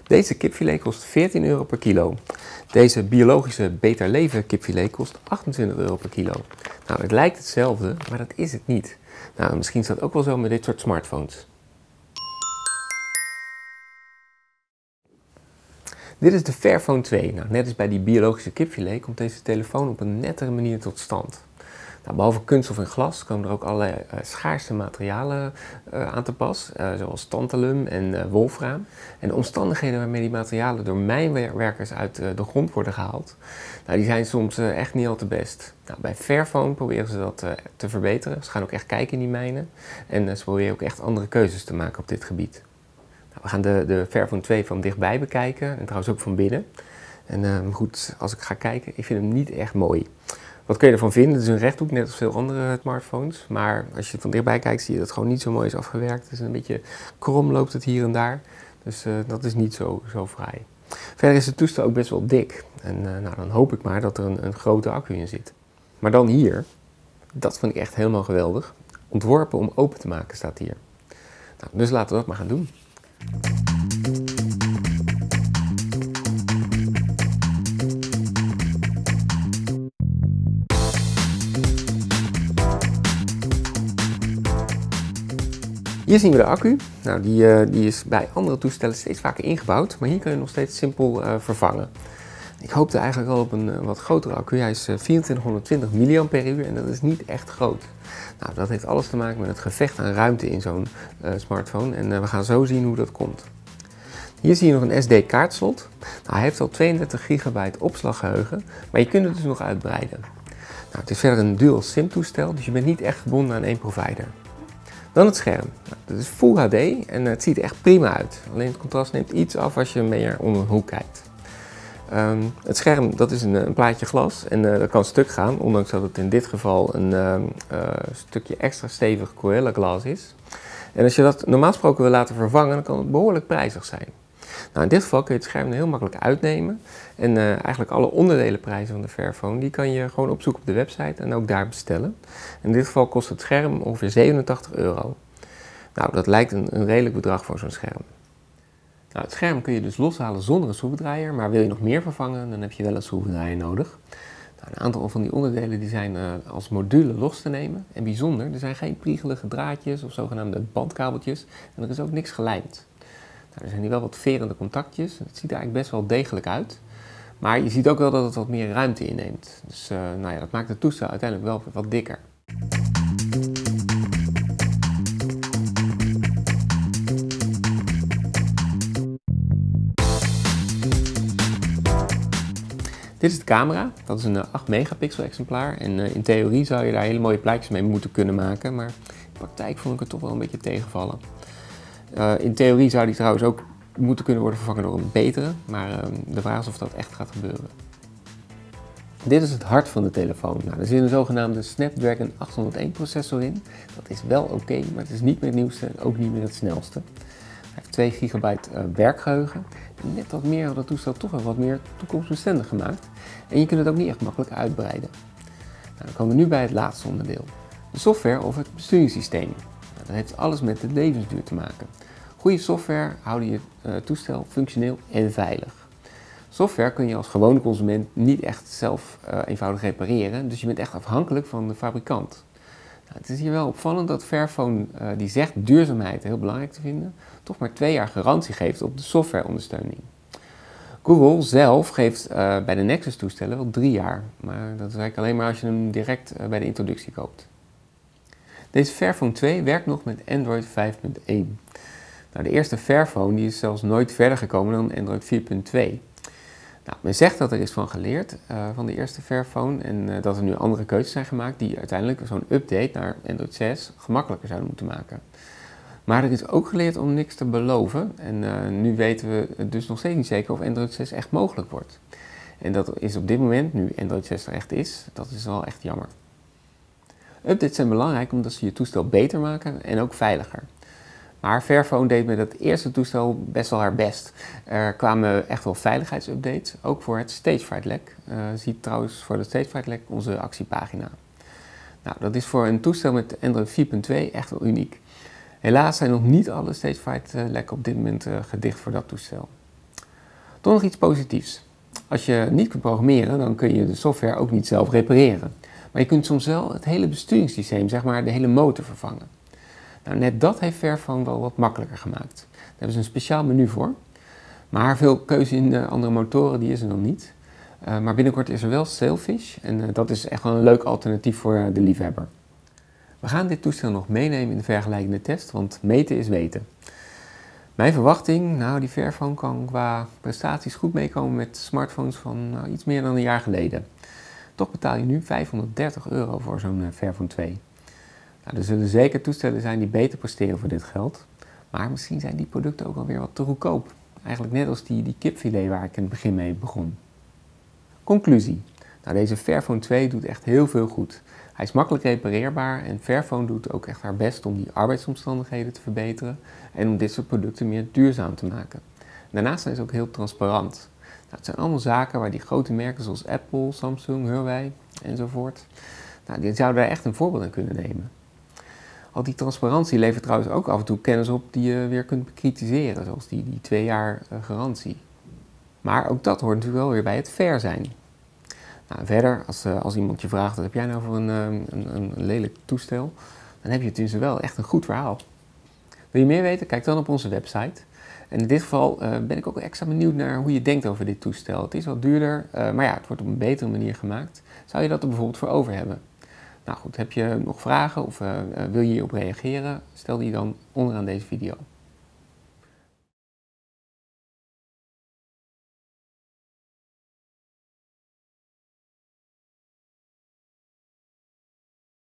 Deze kipfilet kost 14 euro per kilo. Deze biologische Beter Leven kipfilet kost 28 euro per kilo. Nou, het lijkt hetzelfde, maar dat is het niet. Nou, misschien is dat ook wel zo met dit soort smartphones. Dit is de Fairphone 2. Nou, net als bij die biologische kipfilet komt deze telefoon op een nettere manier tot stand. Nou, behalve kunststof en glas komen er ook allerlei schaarse materialen aan te pas, zoals tantalum en wolfraam. En de omstandigheden waarmee die materialen door mijnwerkers uit de grond worden gehaald, nou, die zijn soms echt niet al te best. Nou, bij Fairphone proberen ze dat te verbeteren. Ze gaan ook echt kijken in die mijnen en ze proberen ook echt andere keuzes te maken op dit gebied. Nou, we gaan de Fairphone 2 van dichtbij bekijken en trouwens ook van binnen. En goed, als ik ga kijken, ik vind hem niet echt mooi. Wat kun je ervan vinden? Het is een rechthoek, net als veel andere smartphones. Maar als je van dichtbij kijkt, zie je dat het gewoon niet zo mooi is afgewerkt. Het is een beetje krom, loopt het hier en daar. Dus dat is niet zo fraai. Verder is het toestel ook best wel dik. En nou, dan hoop ik maar dat er een grote accu in zit. Maar dan hier, dat vind ik echt helemaal geweldig. Ontworpen om open te maken, staat hier. Nou, dus laten we dat maar gaan doen. Hier zien we de accu. Nou, die is bij andere toestellen steeds vaker ingebouwd, maar hier kun je nog steeds simpel vervangen. Ik hoopte eigenlijk al op een wat grotere accu. Hij is 2420 mAh en dat is niet echt groot. Nou, dat heeft alles te maken met het gevecht aan ruimte in zo'n smartphone en we gaan zo zien hoe dat komt. Hier zie je nog een SD-kaartslot. Nou, hij heeft al 32 gigabyte opslaggeheugen, maar je kunt het dus nog uitbreiden. Nou, het is verder een dual SIM toestel, dus je bent niet echt gebonden aan één provider. Dan het scherm. Nou, dat is Full HD en het ziet er echt prima uit. Alleen het contrast neemt iets af als je meer onder een hoek kijkt. Het scherm, dat is een plaatje glas en dat kan stuk gaan, ondanks dat het in dit geval een stukje extra stevig Gorilla Glass is. En als je dat normaal gesproken wil laten vervangen, dan kan het behoorlijk prijzig zijn. Nou, in dit geval kun je het scherm heel makkelijk uitnemen en eigenlijk alle onderdelenprijzen van de Fairphone, die kan je gewoon opzoeken op de website en ook daar bestellen. In dit geval kost het scherm ongeveer 87 euro. Nou, dat lijkt een redelijk bedrag voor zo'n scherm. Nou, het scherm kun je dus loshalen zonder een schroevendraaier, maar wil je nog meer vervangen, dan heb je wel een schroevendraaier nodig. Nou, een aantal van die onderdelen die zijn als module los te nemen. En bijzonder, er zijn geen priegelige draadjes of zogenaamde bandkabeltjes en er is ook niks gelijmd. Nou, er zijn hier wel wat verende contactjes, het ziet er eigenlijk best wel degelijk uit. Maar je ziet ook wel dat het wat meer ruimte inneemt. Dus nou ja, dat maakt het toestel uiteindelijk wel wat dikker. Dit is de camera, dat is een 8 megapixel exemplaar en in theorie zou je daar hele mooie plaatjes mee moeten kunnen maken, maar in de praktijk vond ik het toch wel een beetje tegenvallen. In theorie zou die trouwens ook moeten kunnen worden vervangen door een betere, maar de vraag is of dat echt gaat gebeuren. Dit is het hart van de telefoon. Nou, er zit een zogenaamde Snapdragon 801 processor in. Dat is wel oké, maar het is niet meer het nieuwste en ook niet meer het snelste. Hij heeft 2 gigabyte werkgeheugen. Net wat meer had het toestel toch wel wat meer toekomstbestendig gemaakt. En je kunt het ook niet echt makkelijk uitbreiden. Nou, dan komen we nu bij het laatste onderdeel. De software of het besturingssysteem. Nou, dat heeft alles met de levensduur te maken. Goede software houden je toestel functioneel en veilig. Software kun je als gewone consument niet echt zelf eenvoudig repareren, dus je bent echt afhankelijk van de fabrikant. Nou, het is hier wel opvallend dat Fairphone, die zegt duurzaamheid heel belangrijk te vinden, toch maar 2 jaar garantie geeft op de softwareondersteuning. Google zelf geeft bij de Nexus toestellen wel 3 jaar, maar dat is eigenlijk alleen maar als je hem direct bij de introductie koopt. Deze Fairphone 2 werkt nog met Android 5.1. Nou, de eerste Fairphone die is zelfs nooit verder gekomen dan Android 4.2. Nou, men zegt dat er is van geleerd van de eerste Fairphone en dat er nu andere keuzes zijn gemaakt die uiteindelijk zo'n update naar Android 6 gemakkelijker zouden moeten maken. Maar er is ook geleerd om niks te beloven en nu weten we dus nog steeds niet zeker of Android 6 echt mogelijk wordt. En dat is op dit moment, nu Android 6 er echt is, dat is wel echt jammer. Updates zijn belangrijk omdat ze je toestel beter maken en ook veiliger. Maar Fairphone deed met het eerste toestel best wel haar best. Er kwamen echt wel veiligheidsupdates, ook voor het Stagefright lek. Zie trouwens voor de Stagefright lek onze actiepagina. Nou, dat is voor een toestel met Android 4.2 echt wel uniek. Helaas zijn nog niet alle Stagefright lekken op dit moment gedicht voor dat toestel. Toch nog iets positiefs. Als je niet kunt programmeren, dan kun je de software ook niet zelf repareren. Maar je kunt soms wel het hele besturingssysteem, zeg maar de hele motor vervangen. Nou, net dat heeft Fairphone wel wat makkelijker gemaakt. Daar hebben ze een speciaal menu voor. Maar veel keuze in de andere motoren die is er nog niet. Maar binnenkort is er wel Sailfish en dat is echt wel een leuk alternatief voor de liefhebber. We gaan dit toestel nog meenemen in de vergelijkende test, want meten is weten. Mijn verwachting, nou die Fairphone kan qua prestaties goed meekomen met smartphones van iets meer dan een jaar geleden. Toch betaal je nu €530 voor zo'n Fairphone 2. Nou, er zullen zeker toestellen zijn die beter presteren voor dit geld, maar misschien zijn die producten ook alweer wat te goedkoop. Eigenlijk net als die kipfilet waar ik in het begin mee begon. Conclusie. Nou, deze Fairphone 2 doet echt heel veel goed. Hij is makkelijk repareerbaar en Fairphone doet ook echt haar best om die arbeidsomstandigheden te verbeteren en om dit soort producten meer duurzaam te maken. Daarnaast zijn ze ook heel transparant. Nou, het zijn allemaal zaken waar die grote merken zoals Apple, Samsung, Huawei enzovoort, nou, die zouden daar echt een voorbeeld aan kunnen nemen. Al die transparantie levert trouwens ook af en toe kennis op die je weer kunt bekritiseren, zoals die 2 jaar garantie. Maar ook dat hoort natuurlijk wel weer bij het fair zijn. Nou, verder, als iemand je vraagt, wat heb jij nou voor een lelijk toestel? Dan heb je tenminste wel echt een goed verhaal. Wil je meer weten? Kijk dan op onze website. En in dit geval ben ik ook extra benieuwd naar hoe je denkt over dit toestel. Het is wat duurder, maar ja, het wordt op een betere manier gemaakt. Zou je dat er bijvoorbeeld voor over hebben? Nou goed, heb je nog vragen of wil je hierop reageren? Stel die dan onderaan deze video.